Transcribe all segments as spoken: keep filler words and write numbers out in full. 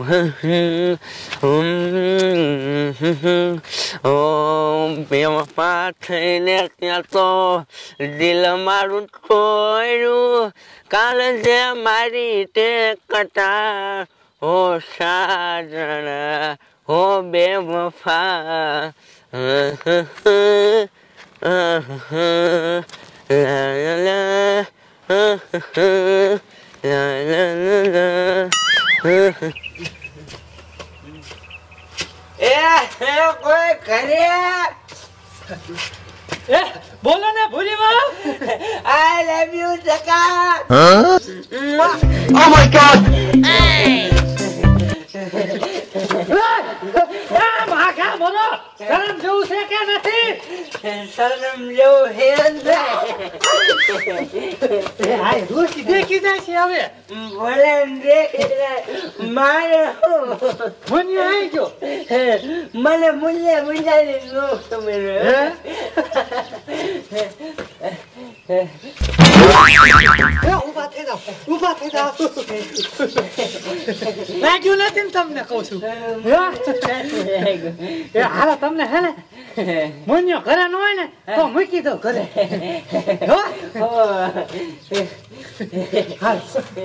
બેવફા થઈને ત્યાં તો દિલ મારું ખોયું કાલે જે મારી તે કટા હો સાજણા હો બેવફા કોઈ કરે એ બોલો ને ભૂલી માં આઈ લવ યુ જકા Oh my god આ માખા બોલો શરમ જેવું છે કે નથી શરમ જેવું હે એ હાય રોકી દેખી જાય છે હવે બોલે દેખી મારે મને આવી ગયો મને મુલ્લે મુલ્લાની નો તમે ઉભા થઈ જાઓ ઉભા થઈ જાઓ લાગ્યું નથી ને તમને કહું છું એ હાલો તમને હે ને મોન્યો ઘરે ન હોય ને તો મૂકી દો ઘરે હો હાલ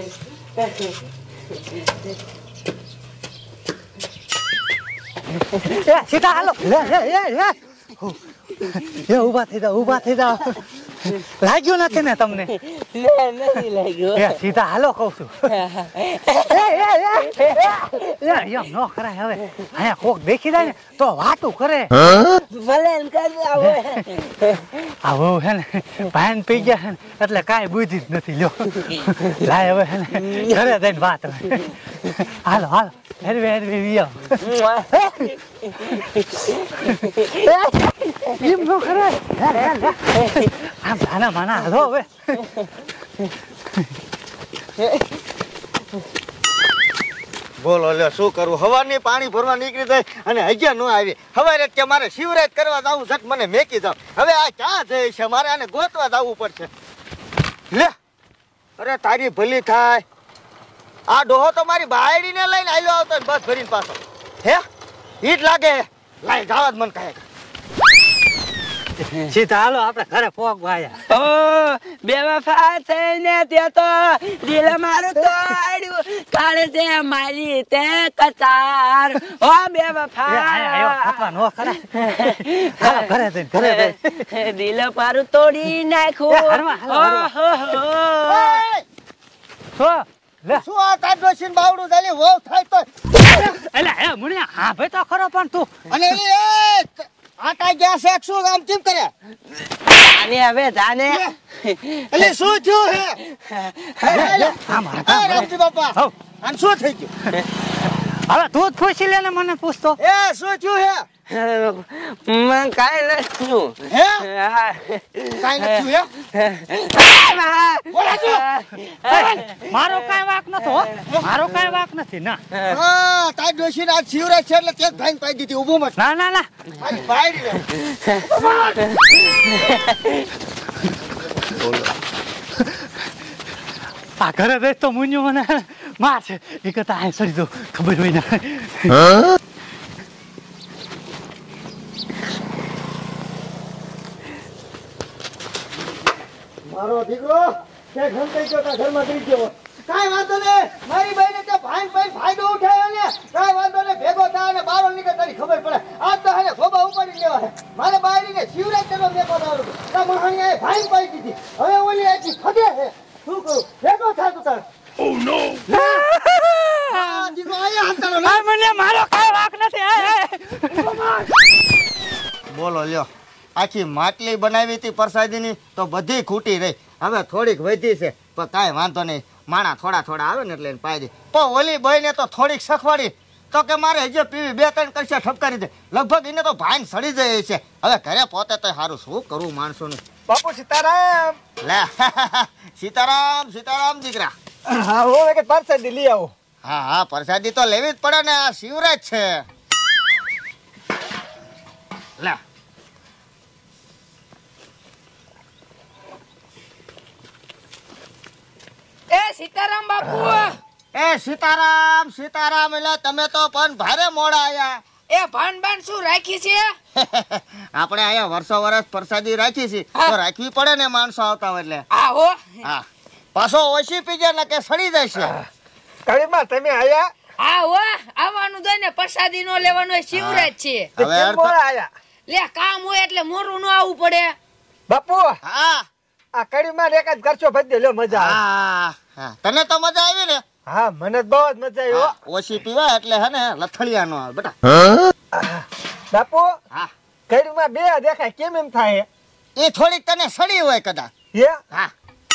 સીધા હાલો લે લે લે એ ઉભા થઈ જાઓ ઉભા થઈ જાઓ લાગ્યું નથી ને તમને નથી લાગ્યું એ સીધા હાલો કહું છું એમ ન કરાય હવે અહીંયા કોક દેખી જાય ને તો વાતું કરે ભલે આવો આવો હે ને ભાન પી ગયા હે ને એટલે કાંઈ બુદ્ધિ જ નથી લ્યો લાય હવે હે ને ઘરે જઈને વાત હાલો હાલો હેરવે હેરવે વિયો એમ ન કરાય આમ નાના માના હાલો હવે બોલો લે શું કરવું હવારની પાણી ભરવા નીકળી જાય અને હજી ન આવી હવારે કે મારે શિવરાજ કરવા જવું છે મને મેકી જાવ હવે આ ક્યાં જાય છે મારે આને ગોતવા જવું પડશે લે અરે તારી ભલી થાય આ ડોહો તો મારી બાયડીને લઈને આલ્યો આવતો બસ ભરીને પાછો હે ઈટ લાગે લાઈ જાવા જ મન કહે સીધા હાલો આપણે ઘરે પોક ભાયા ઓ બેવફા થઈને ત્યાં તો દિલ મારું તોડ્યું કાલે તે મારી તે કતાર ઓ બેવફા આયો આપવા નો કરાય હાલો ઘરે જઈને ઘરે જઈને દિલ મારું તોડી નાખ્યું ઓહો હો લે શું આ તાર ડોશીન બાવડું ચાલી વહુ થાય તો એલા હે મુનિયા હા ભાઈ તો ખરો પણ તું અને એ આટા ગયા છે શું કામ કેમ કર્યા જાને હવે જાને એટલે શું થયું હે આમ હા રામજી બાપા આન શું થઈ ગયું હવે તું જ પૂછી લે ને મને પૂછતો એ શું થયું હે મને કાંઈ નથી થયું હે કાઈ નથી થયું હે બોલા છો મારો કાંઈ વાક નતો મારો કાંઈ વાક નથી ના હા તાર ડોશીને આજ શિવરાજ છે એટલે તે ભાઈને પાઈ દીધી ઊભું મત ના ના ના મારી બાયડી રે આ ઘરે જઈશ તો મુન્યો મને માર છે એ કરતા આ સડી દો ખબર હોય ને મારો દીકરો કે ઘર કઈ ગયો તા ઘરમાં દઈ ગયો કાઈ વાંધો ને મારી બાઈને તે ભાઈ ભાઈ ફાયદો ઉઠાયો ને કાઈ વાંધો ને ભેગો થા ને બારો નીકળ તારી ખબર પડે આજ તો હે ખોબા ઉપાડી લેવા હે મારે બાયરીને શિવરાજ તેનો મેકો દાવડો તા મહાણીએ ભાઈ પાઈ દીધી હવે ઓલી આજી ખગે હે શું કરું ભેગો થા તું તાર ઓ નો હા દીકરો આયા હંતાનો આ મને મારો કાંઈ વાક નથી બોલો લ્યો આખી માટલી બનાવી હતી પ્રસાદીની તો બધી ખૂટી રહી હવે થોડીક વધી છે પણ કાંઈ વાંધો નહીં માણા થોડા થોડા આવે ને એટલે પાઈ દે પણ ઓલી બહેને તો થોડીક સખવાડી તો કે મારે હજી પીવી બે ત્રણ કરશે ઠપકારી દે લગભગ એને તો ભાઈને સડી જાય છે હવે ઘરે પોતે તો સારું શું કરવું માણસોનું બાપુ સીતારામ લે સીતારામ સીતારામ દીકરા હા હો કે પ્રસાદી લઈ આવો હા હા પ્રસાદી તો લેવી જ પડે ને આ શિવરાજ છે લે એ સીતારામ બાપુ એ સીતારામ સીતારામ એટલે તમે તો પણ ભારે મોડા આયા. એ ભાન ભાન શું રાખી છે? આપણે અહીંયા વર્ષો વર્ષ પ્રસાદી રાખી છે તો રાખવી પડે ને માણસો આવતા હોય એટલે. આ હો હા પાછો ઓછી પીજે ને કે સડી જશે. કડીમાં તમે આયા? આ હો આવવાનું દે ને પ્રસાદી નો લેવાનો શિવરાજ છે. તે કેમ મોડા આયા? લે કામ હોય એટલે મોરું ન આવવું પડે. બાપુ હા આ કડીમાં એક જ કરશો ભજ્યો લ્યો મજા આવે. હા હા તને તો મજા આવી ને? હા મને બહુ જ મજા આવી હો. ઓછી પીવાય એટલે હે ને લથડિયા નો આવે બેટા. બાપુ હા કડીમાં બે દેખાય કેમ એમ થાય? એ થોડીક તને સડી હોય કદાચ. હે હા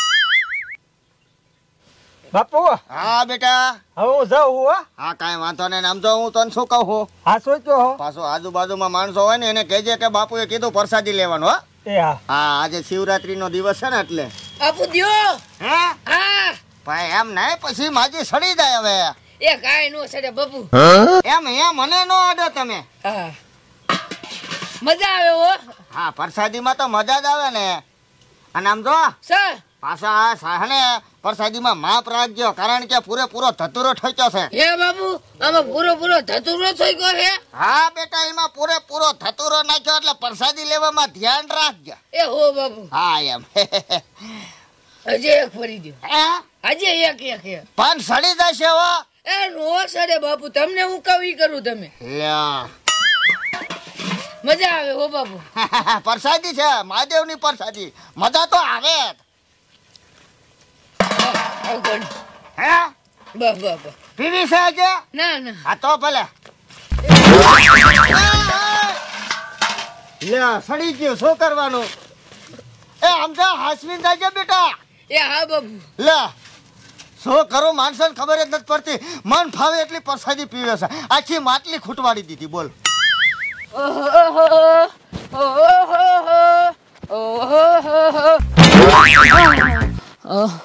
બાપુ હા બેટા. હવે હું જાઉં હો. હા કાંઈ વાંધો નહીં. આમ તો હું તને શું કહું છું, હા સોચ્યો હો. પાછો આજુબાજુમાં માણસો હોય ને એને કહેજે કે બાપુએ કીધું પ્રસાદી લેવાનું. હો એ હા હા આજે શિવરાત્રી નો દિવસ છે ને એટલે. આપું દ્યો. હે હા ભાઈ એમ નહીં પછી માજી સડી જાય હવે. એ કાઈ નો સડે બાપુ. એમ એમ મને નો અડો તમે. હા મજા આવે હો. હા પ્રસાદીમાં તો મજા જ આવે ને. અને આમ જો સર પાછા સાહને પ્રસાદીમાં માપ રાખજો કારણ કે પૂરેપૂરો ધતુરો ઠોક્યો છે. હે બાપુ આમાં પૂરો પૂરો ધતુરો થઈ ગયો હે. હા બેટા એમાં પૂરેપૂરો ધતુરો નાખ્યો એટલે પ્રસાદી લેવામાં ધ્યાન રાખજો. એ હો બાપુ. હા એમ. હજી એક ફરી દ્યો. હે હજી એક એક હે. પણ સડી જશે હો. એ નો સડે બાપુ તમને હું કવી કરું તમે. લ્યા. મજા આવે હો બાપુ. પ્રસાદી છે મહાદેવની પ્રસાદી મજા તો આવે જ. અગણ હે બસ બસ બસ. પીવી છે આજે? ના ના હા તો ભલે. લે સડી ગયું શું કરવાનું? એ આમજા હાસવીન જાય બેટા. એ હા બાપુ. લે શું કરું માણસોને ખબર જ નથી પડતી. મન ફાવે એટલી પ્રસાદી પીવે છે. આખી માટલી ખૂટવાડી દીધી. બોલ. ઓહો ઓહો ઓહો ઓહો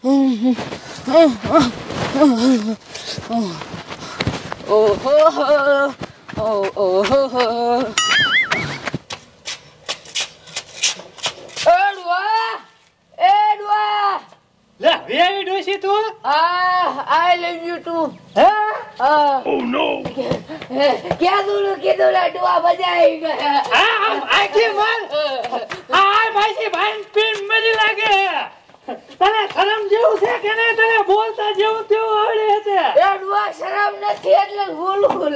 લે વેરી ડોસી તું. I love you too. હે Ah. Oh no. क्या दूर के दूर डुआ बजाएगा. આ આમ આખી માર આ ભાઈ ભાઈ પીન મરી લાગે. તને શરમ જેવું છે કે નહીં? તને બોલતા જેવું તેવું આવડે છે? એ ડુઆ શરમ નથી એટલે બોલું.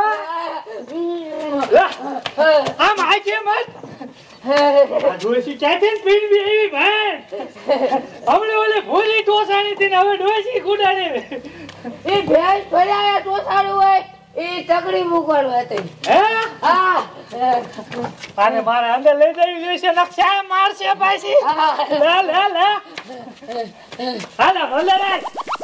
આમ આખી માર આ ડોસી ક્યાંથી પીન બી આવી ભાઈ? હમણે ઓલે ભૂલી ટોસાણી થી હવે ડોસી કુડાડે. એ ભેંસ ભર્યા ટોસાડું હોય એ તકડી મૂકવાનું હતી. હે હા આને મારે અંદર લઈ જઈ લેશે નકશા મારશે પાછી. હા લે લે લે હાલા ભલે રે.